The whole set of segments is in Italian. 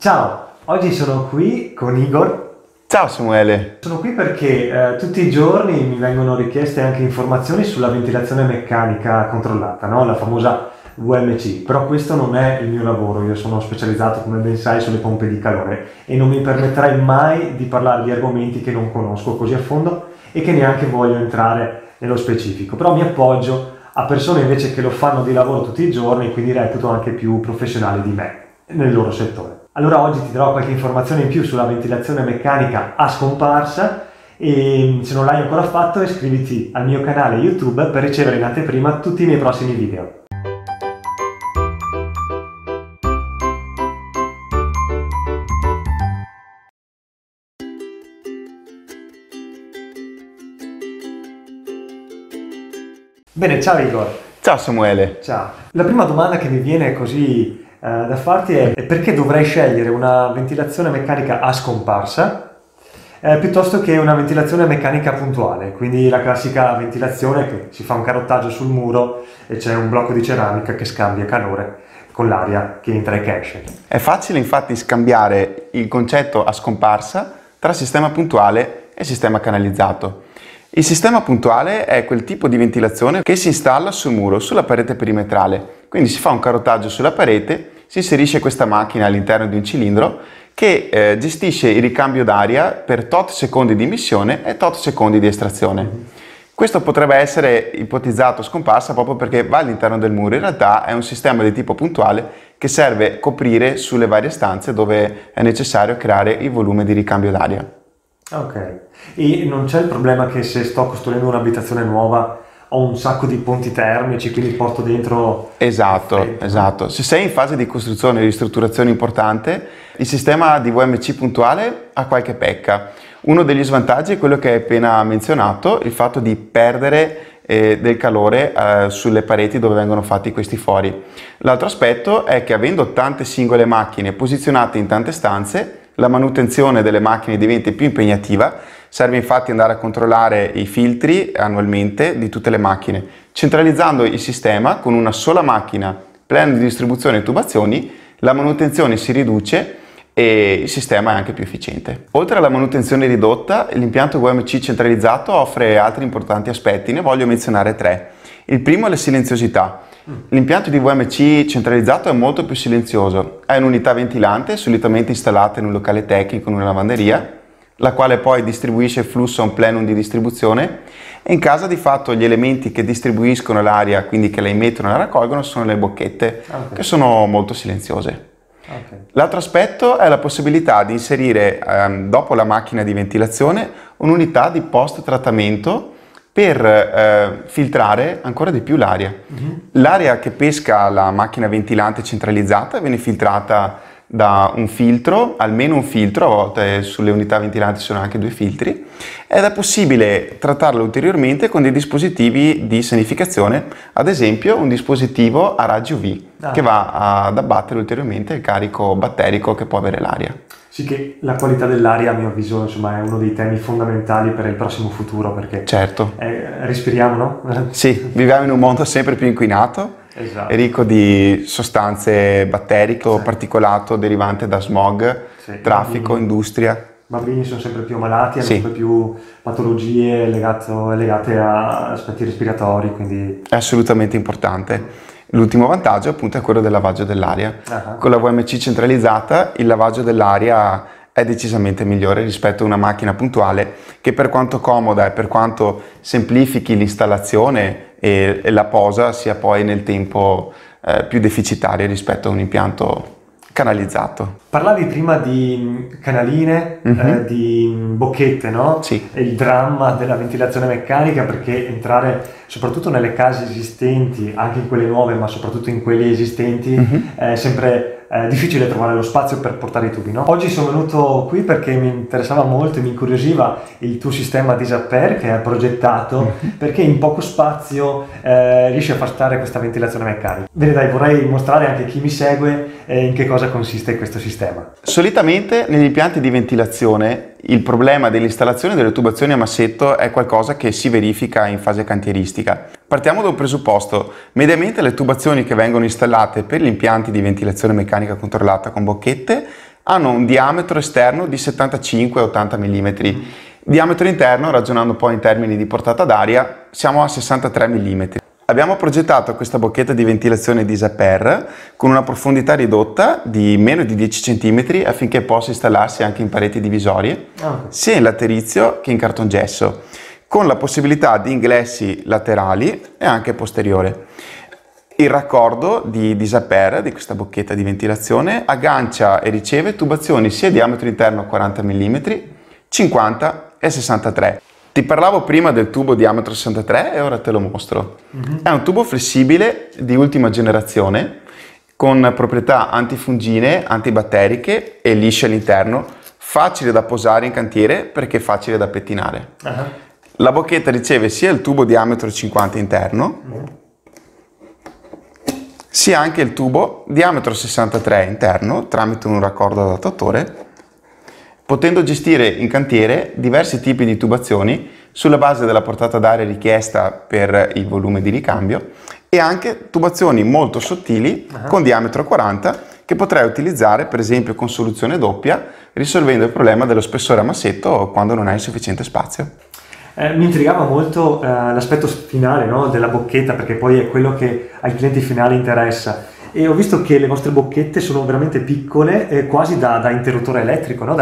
Ciao, oggi sono qui con Igor. Ciao Samuele. Sono qui perché tutti i giorni mi vengono richieste anche informazioni sulla ventilazione meccanica controllata, no? La famosa VMC, però questo non è il mio lavoro, io sono specializzato, come ben sai, sulle pompe di calore e non mi permetterei mai di parlare di argomenti che non conosco così a fondo e che neanche voglio entrare nello specifico, però mi appoggio a persone invece che lo fanno di lavoro tutti i giorni, quindi reputo anche più professionali di me nel loro settore. Allora oggi ti darò qualche informazione in più sulla ventilazione meccanica a scomparsa e se non l'hai ancora fatto iscriviti al mio canale YouTube per ricevere in anteprima tutti i miei prossimi video. Bene, ciao Igor. Ciao Samuele. Ciao. La prima domanda che mi viene così da farti è perché dovrei scegliere una ventilazione meccanica a scomparsa piuttosto che una ventilazione meccanica puntuale, quindi la classica ventilazione che si fa un carottaggio sul muro e c'è un blocco di ceramica che scambia calore con l'aria che entra e che esce. È facile infatti scambiare il concetto a scomparsa tra sistema puntuale e sistema canalizzato. Il sistema puntuale è quel tipo di ventilazione che si installa sul muro, sulla parete perimetrale, quindi si fa un carottaggio sulla parete, si inserisce questa macchina all'interno di un cilindro che gestisce il ricambio d'aria per tot secondi di emissione e tot secondi di estrazione. Questo potrebbe essere ipotizzato scomparsa proprio perché va all'interno del muro, in realtà è un sistema di tipo puntuale che serve a coprire sulle varie stanze dove è necessario creare il volume di ricambio d'aria. Ok, e non c'è il problema che se sto costruendo un'abitazione nuova ho un sacco di ponti termici, quindi porto dentro... Esatto. Se sei in fase di costruzione e ristrutturazione importante, il sistema di VMC puntuale ha qualche pecca. Uno degli svantaggi è quello che hai appena menzionato, il fatto di perdere del calore sulle pareti dove vengono fatti questi fori. L'altro aspetto è che avendo tante singole macchine posizionate in tante stanze, la manutenzione delle macchine diventa più impegnativa, serve infatti andare a controllare i filtri annualmente di tutte le macchine. Centralizzando il sistema con una sola macchina, plano di distribuzione e tubazioni, la manutenzione si riduce e il sistema è anche più efficiente. Oltre alla manutenzione ridotta, l'impianto VMC centralizzato offre altri importanti aspetti, ne voglio menzionare tre. Il primo è la silenziosità. L'impianto di VMC centralizzato è molto più silenzioso, è un'unità ventilante solitamente installata in un locale tecnico, in una lavanderia, la quale poi distribuisce il flusso a un plenum di distribuzione e in casa di fatto gli elementi che distribuiscono l'aria, quindi che la immettono e la raccolgono, sono le bocchette, che sono molto silenziose. L'altro aspetto è la possibilità di inserire dopo la macchina di ventilazione un'unità di post trattamento per filtrare ancora di più l'aria. L'aria che pesca la macchina ventilante centralizzata viene filtrata da un filtro, almeno un filtro, a volte sulle unità ventilanti sono anche due filtri, ed è possibile trattarla ulteriormente con dei dispositivi di sanificazione, ad esempio un dispositivo a raggi UV che va ad abbattere ulteriormente il carico batterico che può avere l'aria. Sì, che la qualità dell'aria, a mio avviso, insomma, è uno dei temi fondamentali per il prossimo futuro, perché certo. Respiriamo, no? Sì, viviamo in un mondo sempre più inquinato, esatto. Ricco di sostanze batteriche, particolato derivante da smog, traffico, industria. Bambini sono sempre più ammalati, hanno sempre più patologie legate a aspetti respiratori, quindi... È assolutamente importante. L'ultimo vantaggio appunto è quello del lavaggio dell'aria. Con la VMC centralizzata il lavaggio dell'aria è decisamente migliore rispetto a una macchina puntuale che, per quanto comoda e per quanto semplifichi l'installazione e la posa, sia poi nel tempo più deficitaria rispetto a un impianto canalizzato. Parlavi prima di canaline, di bocchette, no? Sì. È il dramma della ventilazione meccanica, perché entrare soprattutto nelle case esistenti, anche in quelle nuove, ma soprattutto in quelle esistenti, è sempre difficile trovare lo spazio per portare i tubi, no? Oggi sono venuto qui perché mi interessava molto e mi incuriosiva il tuo sistema Disaper che hai progettato, perché in poco spazio riesci a far stare questa ventilazione meccanica. Bene, dai, vorrei mostrare anche a chi mi segue in che cosa consiste questo sistema. Solitamente negli impianti di ventilazione il problema dell'installazione delle tubazioni a massetto è qualcosa che si verifica in fase cantieristica. Partiamo da un presupposto: mediamente le tubazioni che vengono installate per gli impianti di ventilazione meccanica controllata con bocchette hanno un diametro esterno di 75-80 mm. Diametro interno, ragionando poi in termini di portata d'aria, siamo a 63 mm. Abbiamo progettato questa bocchetta di ventilazione Disaper con una profondità ridotta di meno di 10 cm affinché possa installarsi anche in pareti divisorie, sia in laterizio che in cartongesso, con la possibilità di ingressi laterali e anche posteriore. Il raccordo di Disaper, di questa bocchetta di ventilazione, aggancia e riceve tubazioni sia diametro interno 40 mm, 50 e 63. Ti parlavo prima del tubo diametro 63 e ora te lo mostro. È un tubo flessibile di ultima generazione con proprietà antifungine, antibatteriche e lisce all'interno, facile da posare in cantiere perché facile da pettinare. La bocchetta riceve sia il tubo diametro 50 interno, sia anche il tubo diametro 63 interno tramite un raccordo adattatore, potendo gestire in cantiere diversi tipi di tubazioni sulla base della portata d'aria richiesta per il volume di ricambio e anche tubazioni molto sottili con diametro 40 che potrai utilizzare per esempio con soluzione doppia, risolvendo il problema dello spessore a massetto quando non hai sufficiente spazio. Mi intrigava molto l'aspetto finale, no, della bocchetta, perché poi è quello che ai clienti finali interessa. E ho visto che le vostre bocchette sono veramente piccole, quasi da interruttore elettrico, no?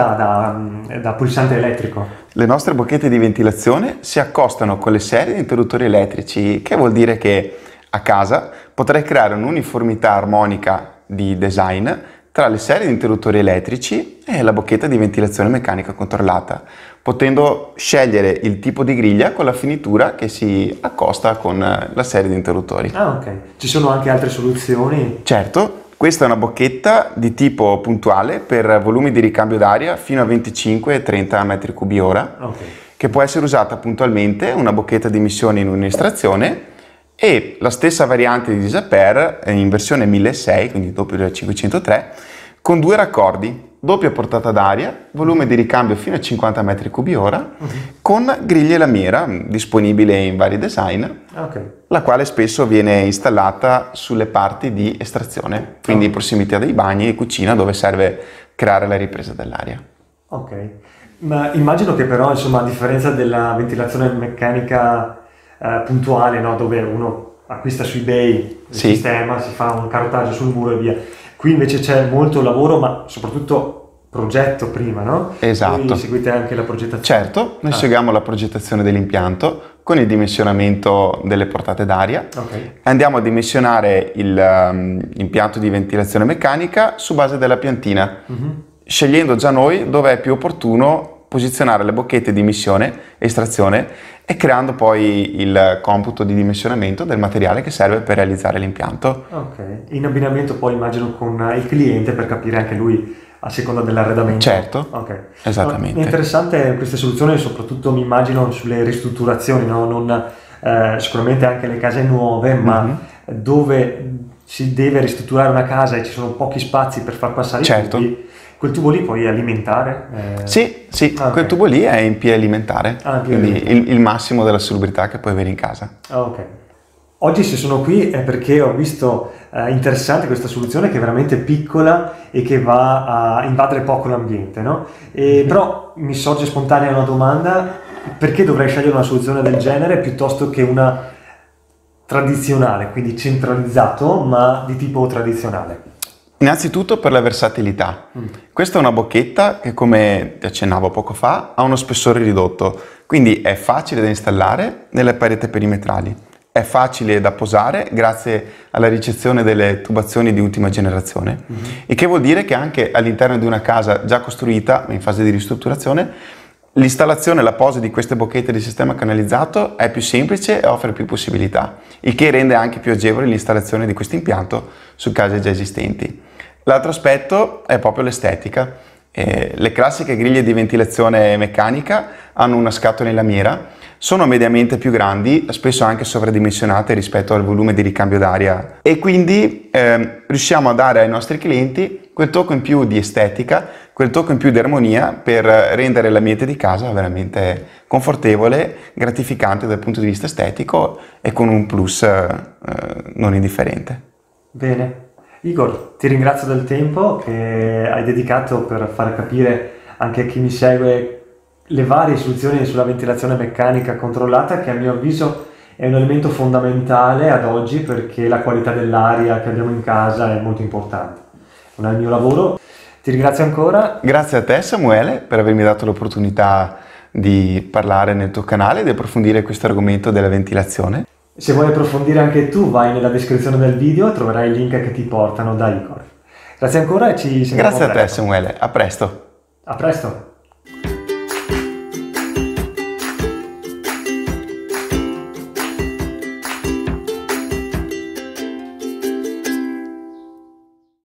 da pulsante elettrico. Le nostre bocchette di ventilazione si accostano con le serie di interruttori elettrici, che vuol dire che a casa potrai creare un'uniformità armonica di design tra le serie di interruttori elettrici e la bocchetta di ventilazione meccanica controllata, potendo scegliere il tipo di griglia con la finitura che si accosta con la serie di interruttori. Ok. Ci sono anche altre soluzioni? Certo, questa è una bocchetta di tipo puntuale per volumi di ricambio d'aria fino a 25-30 m3/ora, che può essere usata puntualmente, una bocchetta di emissione in un'estrazione, e la stessa variante di Disaper in versione 1600, quindi doppio del 503, con due raccordi, doppia portata d'aria, volume di ricambio fino a 50 m3/ora, con griglie lamiera disponibile in vari design, la quale spesso viene installata sulle parti di estrazione, quindi in prossimità dei bagni e cucina dove serve creare la ripresa dell'aria. Ok, ma immagino che però, insomma, a differenza della ventilazione meccanica puntuale, no, dove uno acquista su eBay il sistema, si fa un carotaggio sul muro e via, qui invece c'è molto lavoro, ma soprattutto progetto prima, no? Esatto. Voi seguite anche la progettazione? Certo, noi seguiamo la progettazione dell'impianto con il dimensionamento delle portate d'aria. Andiamo a dimensionare l'impianto di ventilazione meccanica su base della piantina, scegliendo già noi dove è più opportuno posizionare le bocchette di emissione e estrazione e creando poi il computo di dimensionamento del materiale che serve per realizzare l'impianto. In abbinamento poi immagino con il cliente per capire anche lui a seconda dell'arredamento. Certo, esattamente. È interessante queste soluzioni, soprattutto mi immagino sulle ristrutturazioni, no? Non, sicuramente anche le case nuove, ma dove si deve ristrutturare una casa e ci sono pochi spazi per far passare i tubi. Quel tubo lì poi è alimentare? Sì, quel tubo lì è in P alimentare, quindi il massimo della salubrità che puoi avere in casa. Oggi se sono qui è perché ho visto interessante questa soluzione che è veramente piccola e che va a invadere poco l'ambiente, no? Però mi sorge spontanea una domanda: perché dovrei scegliere una soluzione del genere piuttosto che una tradizionale, quindi centralizzato ma di tipo tradizionale? Innanzitutto per la versatilità. Questa è una bocchetta che, come ti accennavo poco fa, ha uno spessore ridotto, quindi è facile da installare nelle pareti perimetrali, è facile da posare grazie alla ricezione delle tubazioni di ultima generazione, il che vuol dire che anche all'interno di una casa già costruita, in fase di ristrutturazione, l'installazione e la posa di queste bocchette di sistema canalizzato è più semplice e offre più possibilità, il che rende anche più agevole l'installazione di questo impianto su case già esistenti. L'altro aspetto è proprio l'estetica. Le classiche griglie di ventilazione meccanica hanno una scatola in lamiera, sono mediamente più grandi, spesso anche sovradimensionate rispetto al volume di ricambio d'aria, e quindi riusciamo a dare ai nostri clienti quel tocco in più di estetica, quel tocco in più di armonia per rendere l'ambiente di casa veramente confortevole, gratificante dal punto di vista estetico e con un plus non indifferente. Bene. Igor, ti ringrazio del tempo che hai dedicato per far capire anche a chi mi segue le varie soluzioni sulla ventilazione meccanica controllata, che a mio avviso è un elemento fondamentale ad oggi perché la qualità dell'aria che abbiamo in casa è molto importante. Non è il mio lavoro. Ti ringrazio ancora. Grazie a te Samuele per avermi dato l'opportunità di parlare nel tuo canale e di approfondire questo argomento della ventilazione. Se vuoi approfondire anche tu, vai nella descrizione del video, troverai i link che ti portano da Igor. Grazie ancora e ci sentiamo Grazie a te presto. Samuele, a presto. A presto.